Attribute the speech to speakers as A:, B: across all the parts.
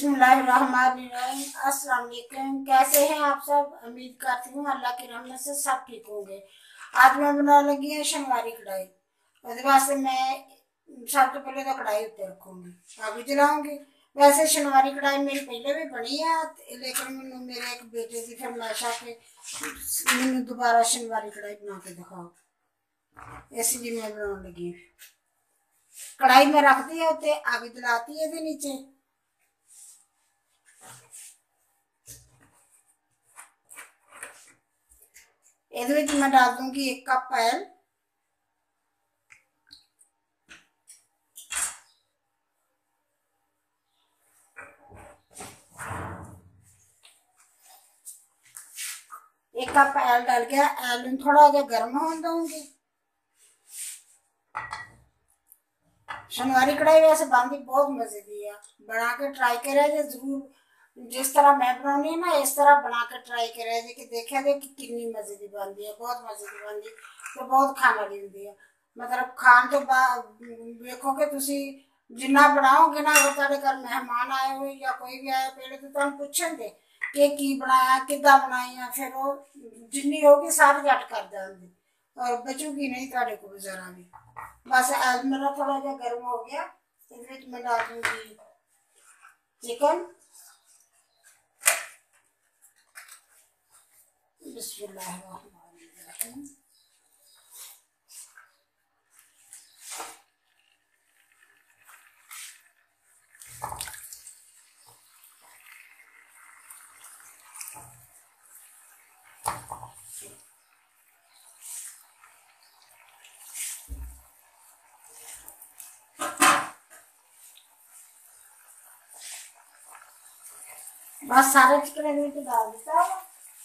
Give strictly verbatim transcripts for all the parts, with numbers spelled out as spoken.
A: बिस्मिल्लाहिर्रहमानिर्रहीम। अस्सलाम वालेकुम। कैसे हैं आप सब? उम्मीद करती हूँ अल्लाह की रहमत से सब ठीक होंगे। आज मैं बनाने लगी है शनवारी कढ़ाई। उसके वास्ते मैं सब तो पहले तो कढ़ाई उत्ते रखूँगी, आग जलाऊँगी। वैसे शनवारी कढ़ाई मेरी पहले भी बनी है, लेकिन मैंने मेरे एक बेटे की फरमाइश आ के मैंने दोबारा शनवारी कढ़ाई बना के दिखाओ, इसलिए मैं बनाने लगी। कढ़ाई में रखती है उत्ते, आग जलाती है नीचे। ये मैं डाल दूंगी एक कप ऑयल। एक कप ऑयल डाल के ऑयल थोड़ा जा गर्म होने दूंगी। शनवारी कढ़ाई वैसे बनती बहुत मजे दी है, बना के ट्राई करे जरूर। जिस तरह मैं बनानी है ना, इस तरह बना के ट्राई करे कि देखा दे कि कितनी मजे की बनती है। बहुत मजे की बनती तो बहुत खाने वाली होती है। मतलब खान तो देखो कि तुसी जिन्ना बनाओगे ना, वो तेरे घर मेहमान आए हुए या कोई भी आया पहले तो तुम पूछेंगे कि की बनाया, किदा बनाई, फिर वो जिन्नी होगी सारी जट कर देंगे और बचूगी नहीं तेरे को जरा भी। बस आज मेरा थोड़ा जा गर्म हो गया, इस मैं डाल दूंगी चिकन। बिस्मिल्लाहिर्रहमानिर्रहीम। बस सारे चिकन में डाल देता है।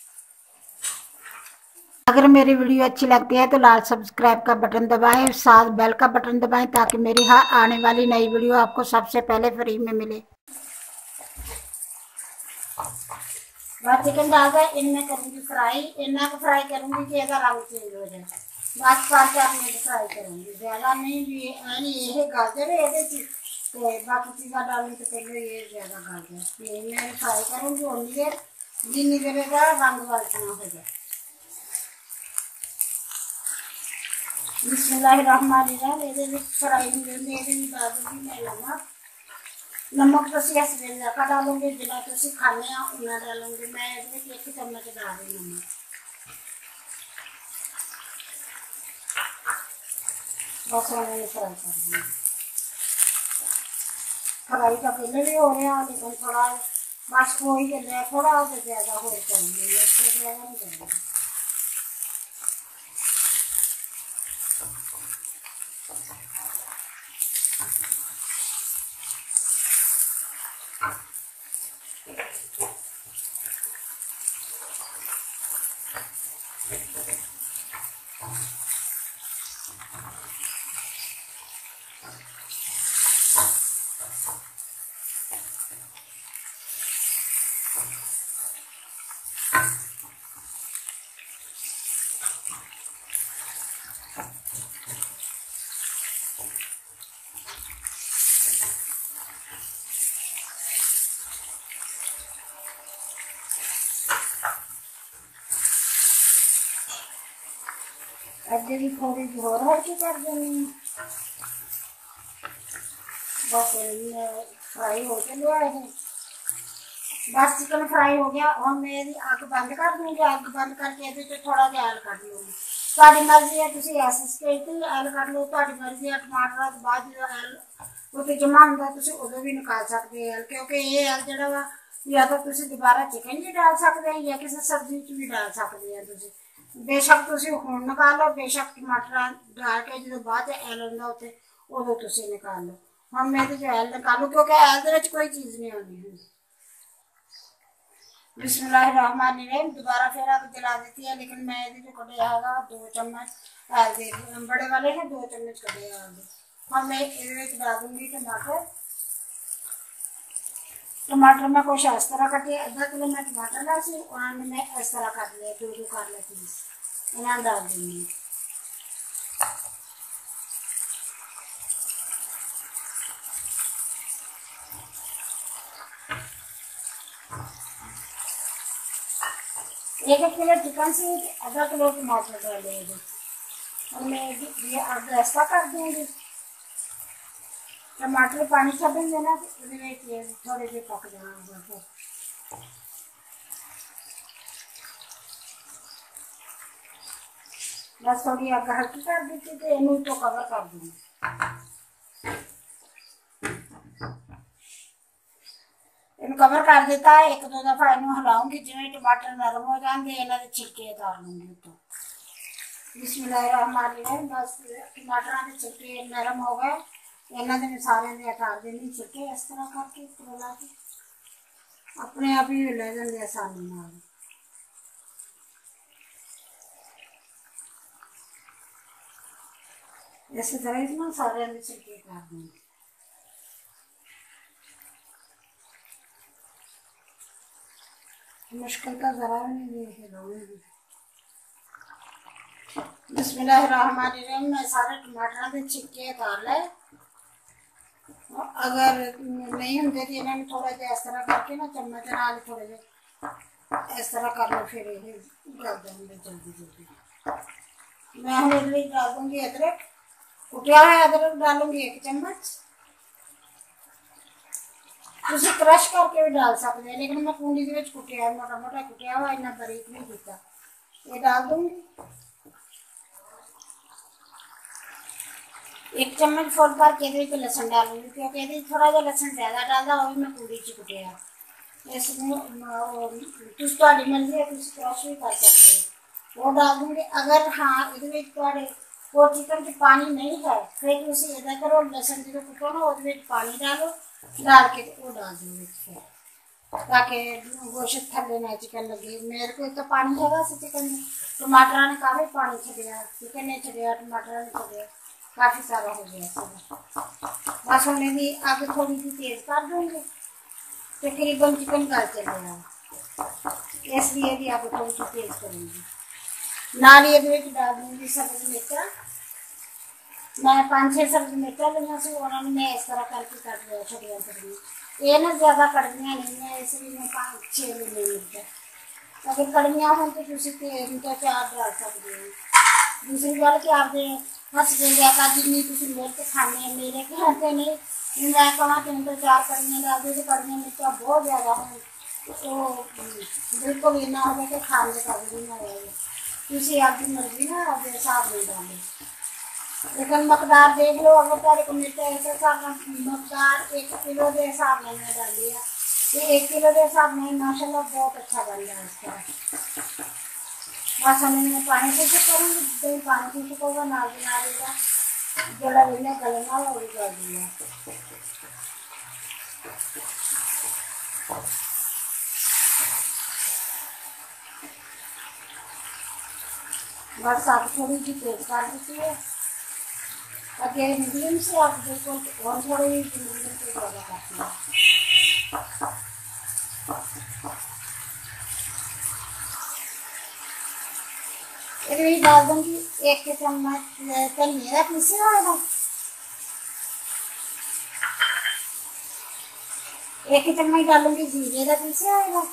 A: अगर मेरी वीडियो अच्छी लगती है तो लाल सब्सक्राइब का बटन दबाएं, साथ बेल का बटन दबाएं ताकि मेरी हर आने वाली नई वीडियो आपको सबसे पहले फ्री में मिले। बस चिकन डाल कर इनमें करूँगी फ्राई। इन्ना को फ्राई करूँगी कि इसका रंग चेंज हो जाए। बस पाँच चार मिनट फ्राई करूँगी, ज़्यादा नहीं। भी ये गाजर है तो बाकी चीज़ा डालने से पहले ये ज़्यादा गाजर ये मैं फ्राई करूँगी उन्नी देर जिन्नी देर का रंग वालना हो जाए। बिस्मिल्लाहिर्रहमानिर्रहीम। ये फ्राई में डाल दूँगी मैं नमक। नमक तो इस वेले का डालूंगी, जिला तुम खाने उन्ना डालूंगी मैं। एक चम्मच डाल दी नमक। बस उन्हें फ्राई कर दूँगी। फ्राई का पहले भी हो रहा, लेकिन थोड़ा बस हो ही चल रहा, थोड़ा तो ज़्यादा हो करूँगी, इससे ज़्यादा नहीं करूँगी। अगे भी थोड़ी जी होर हल्की कर देनी। बस फ्राई हो चलिया है। बस चिकन फ्राई हो गया और मैं अग बंद कर दूँगी। अग बंद करके ये थोड़ा जहा ऑयल कट लूँगी। साड़ी मर्जी है, तुम ऐसे स्टेज पर ऑयल कट लो, ताड़ी मर्जी है। टमाटर के बाद जो ऑयल उत्ते जमा होंगे तुम उदों भी निकाल सकते ऑयल, क्योंकि ये ऑयल जोड़ा वा या तो तुम दोबारा चिकन भी डाल सकते हैं या किसी सब्जी भी डाल सकते हैं। तुम बेशक तुम हुण निकालो, बेशक टमाटर डाल के जो बाद ऑयल होंगे उत्ते उदों तुम निकाल लो। हम मैं तो जो ऑयल निकालू क्योंकि ऑयल के कोई चीज़ नहीं होनी। बिस्मिल्लाहिर्रहमानिर्रहीम। दोबारा फिर आग जला देती है, लेकिन मैं ये जो कटे आगा दो चम्मच ऑयल दे दी, बड़े वाले ने दो चम्मच कटे आगे। हम मैं ये डाल दूँगी टमाटर। टमाटर मैं कुछ इस तरह कटे, आधा किलो मैं टमाटर ला सी उन्होंने मैं इस तरह कट लिया, दो दो कर लेती इन्हें डाल दूँगी। एक एक किलो चिकन से आधा किलो टमाटर डालेंगे और मैं ये अब ऐसा कर दूँगी। टमाटर पानी छड्डेंगे ना तो थोड़े जे पक जाना। बस थोड़ी अग हल्की कर दी थी तो इनू तो कवर कर दूँगी। इन कवर कर दिता है। एक दो दफा इन हिलाऊंगी जिवें टमाटर नरम हो जाएंगे इन्हों के छिलके उतार लूँगी तो बिस्मिल्लाहिर्रहमानिर्रहीम। बस टमाटर के छिलके नरम हो गए इन्हों के सारे के उतार देनी छिलके इस तरह करके करोला के अपने आप ही ले जाएंगे आसानी नाल। इस तरह से ना सारे के छिलके उतार देंगे। मुश्किल का जरा भी नहीं है। बिस्मिल्लाहिर्रहमानिर्रहीम। मैं सारे टमाटर के छिलके उतार ले। अगर नहीं होंगे तो इन्होंने थोड़ा जहा इस तरह करके ना चम्मच नाल थोड़े जे इस तरह कर लो फिर ये गल जाएंगे जल्दी जल्दी। मैं हम इडली डाल दूँगी अदरक कुटिया हुआ अदरक डालूंगी एक चम्मच। तुम क्रश करके भी डाल सकते हैं लेकिन मैं कुंडी के कुटिया मोटा मोटा कुटिया हुआ इन्ना बारीक नहीं किया। ये डाल दूंगी। एक चम्मच फुल भर के लसन डालूंगी क्योंकि थोड़ा जहा लसन ज्यादा डालता वो भी मैं कुंडी च कुटिया। इस मर्जी है तुम क्रश भी कर सकते हो वो डाल दूंगी। अगर हाँ ये वो चिकन च पानी नहीं है फिर तुम इदा करो लसन जो कुटो ना वो पानी डालो डाल के वो डाल दो ताकि गोश्त थले ना चिकन लगे। मेरे को तो पानी है चिकन में टमाटर ने काफ़ी पानी छड़िया चिकन ने छड़िया टमाटर ने छड़िया काफ़ी सारा हो गया। बस उन्हें भी आगे थोड़ी सी तेज़ कर दूँगी तकरीबन चिकन गल चलेगा इसलिए भी आगे थोड़ी सी तेज़ करूँगी। नाल ये डाल दूँगी सब्ज़ मिर्चा। मैं पाँच छः सब्ज़ मिर्चा लिया से उन्होंने मैं इस तरह करके कट लिया छोटिया छोटिया। ये ना ज़्यादा कड़वियाँ नहीं है इसलिए मैं पाँच छः ले मिर्चा। अगर कड़वियाँ हो तो तुम तीन तो चार डाल सकते हो। दूसरी गल कि आपके हसबैंड का जिन्नी तुम मिर्च खाने मेरे कहते नहीं मैं कहा तीन तो चार कड़वियाँ डाल दो तो कड़वियाँ मिर्चा बहुत ज़्यादा हो तो बिल्कुल इन्ना हो कि खाने का भी ना हो। तुम आपकी मर्जी ना आपके हिसाब नहीं डालो लेकिन मकदार देख लो। अगर तेरे को मिर्चा इस हिसाब मकदार एक किलो के हिसाब में मैं डाल दिया तो एक किलो के हिसाब में माशाल्लाह बहुत अच्छा बन रहा है इसका। बस हमें पानी से करूँगी दही पानी से सुखोगा नाल बना देगा जड़ा लेना गलना और कर दिया। बस आप थोड़ी सी तेज कर देती है अगे मीडियम से आप बिल्कुल और थोड़ी मीडियम से ज़्यादा करती है। ये डाल दूँगी एक चम्मच धनिया का पीसा हुआ एक चम्मच डालूंगी जीरे का पीसा हुआ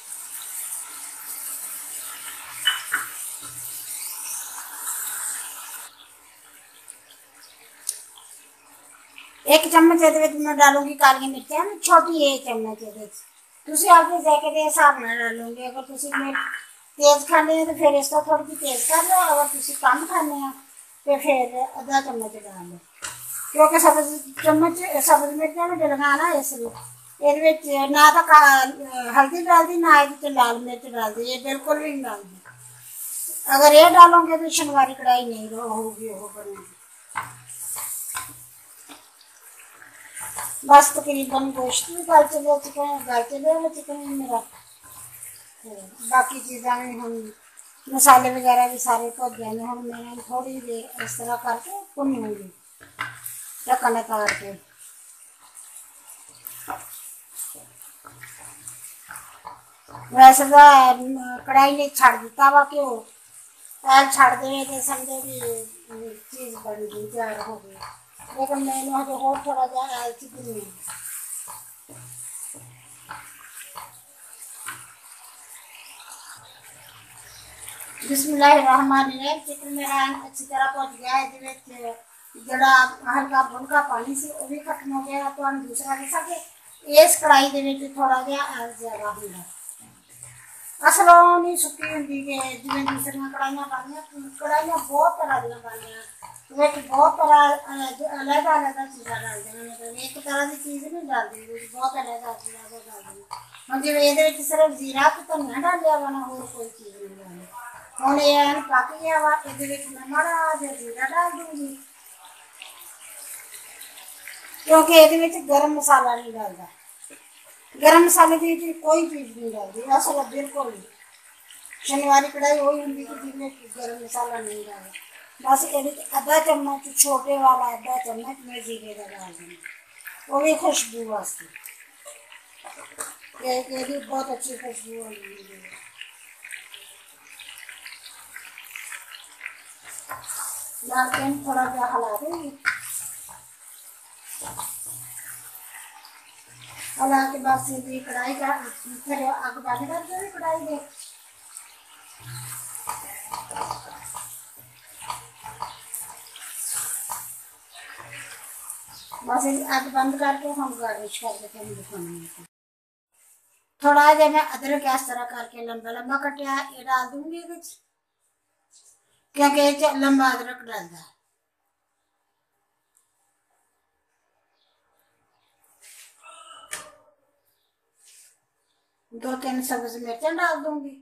A: एक चम्मच मैं डालूंगी काली मिर्चा छोटी एक चम्मच तुम आपके जायके के हिसाब में डालूंगी। अगर तुम तेज खाने तो फिर इसको थोड़ी सी तेज कर लो अगर तुम कम खाने तो फिर अद्धा चम्मच डाल लो क्योंकि सब्ज चम्मच सब्ज मिर्चा भी डलना ना इसलिए ये ना तो हल्दी डाल दी ना ये लाल मिर्च डाल दी ये बिल्कुल भी नहीं डाल दी। अगर ये डालोगे तो शनवारी कढ़ाई नहीं होगी वो बनेगी। बस तकरीबन गोश्त भी गल चलिए चिकन गल चलिए चिकन मेरा बाकी चीज़ा भी हम मसाले वगैरह भी सारे भुज गए हैं। हम मैं थोड़ी देर इस तरह करके भुनूंगी ढक्कन उतार के। वैसे तो कढ़ाई ने छड़ दिता वा घ्यो पैल छड़ दे तो समझो भी चीज़ बन गई तैयार हो गई लेकिन मैंने हजे होर थोड़ा जहा ऐल च भुनी। बिस्मिल्लाहिर्रहमानिर्रहीम। चिकन मेरा अच्छी तरह पहुंच गया है। जड़ा हल्का भुनका पानी से वो भी खत्म हो गया। तो हम दूसरा दसा कि इस कढ़ाई के थोड़ा जहा ज्यादा होगा। असल नहीं सुकी होंगी कि जिवें दूसरिया कढ़ाइयां बनदियां। कढ़ाइयां बहुत तरह दी बनदियां, बहुत तरह अलग अलग चीज़ा डालते हैं। मतलब एक तरह की चीज़ नहीं डालती, बहुत अलग अलग चीज़ा डालते। हम जिवें ये सिर्फ जीरा तो धनिया डालिया वा ना, होर कोई चीज़ नहीं डाली। हम ये पक गया वा, ये मैं माड़ा जिहा जीरा डाल दूँगी क्योंकि ये गर्म मसाला नहीं डालता। गर्म मसाले की कोई चीज़ नहीं डालती असल बिल्कुल नहीं। शनिवारी कढ़ाई वही होंगी कि जिसमें गर्म मसाला नहीं डाला। बस ये अद्धा चम्मच छोटे वाला अद्धा चम्मच मैं जीरे का डाल दूँगी, वो भी खुशबू वास्ते। ये भी बहुत अच्छी खुशबू होगी। डाल के थोड़ा सा हिला दूँगी। हिला के बाद सीधी कढ़ाई का फिर आग बंद कर देंगे कढ़ाई में। बस आग बंद करके हम गार्निश कर देते हैं दुकान में। थोड़ा जहा मैं अदरक इस तरह करके लंबा लंबा कटिया ये डाल दूंगी क्योंकि लंबा अदरक डालता है। दो तीन सब्ज मिर्चें डाल दूंगी।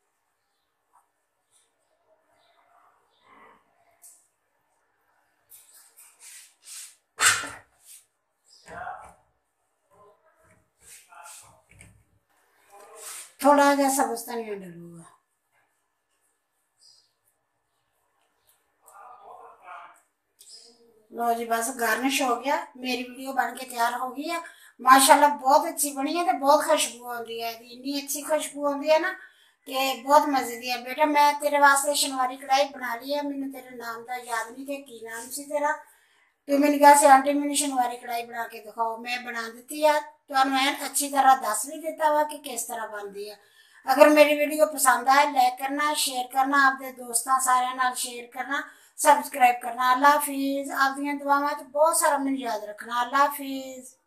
A: थोड़ा जहा सब्ज धनिया डालूंगा। लो जी बस गार्निश हो गया। मेरी वीडियो बन के तैयार हो गई है। माशाल्लाह बहुत अच्छी बनी है। तो बहुत खुशबू आती है, इन्नी अच्छी खुशबू आती है ना कि बहुत मजे की है। बेटा मैं तेरे वास्ते शनिवारी कढ़ाई बना ली है। मैंने तेरे नाम का याद नहीं थे की नाम से तेरा। तो मैंने कहा से आंटी मैंने शनिवारी कढ़ाई बना के दिखाओ। मैं बना दी है। तो मैं अच्छी तरह दस भी दिता वा कि किस तरह बनती है। अगर मेरी वीडियो पसंद आए लाइक करना, शेयर करना, अपने दोस्तों सारे शेयर करना, सब्सक्राइब करना। अल्लाह हाफिज़। आप दुआवां बहुत सारा मैंने याद रखना। अल्लाह हाफिज़।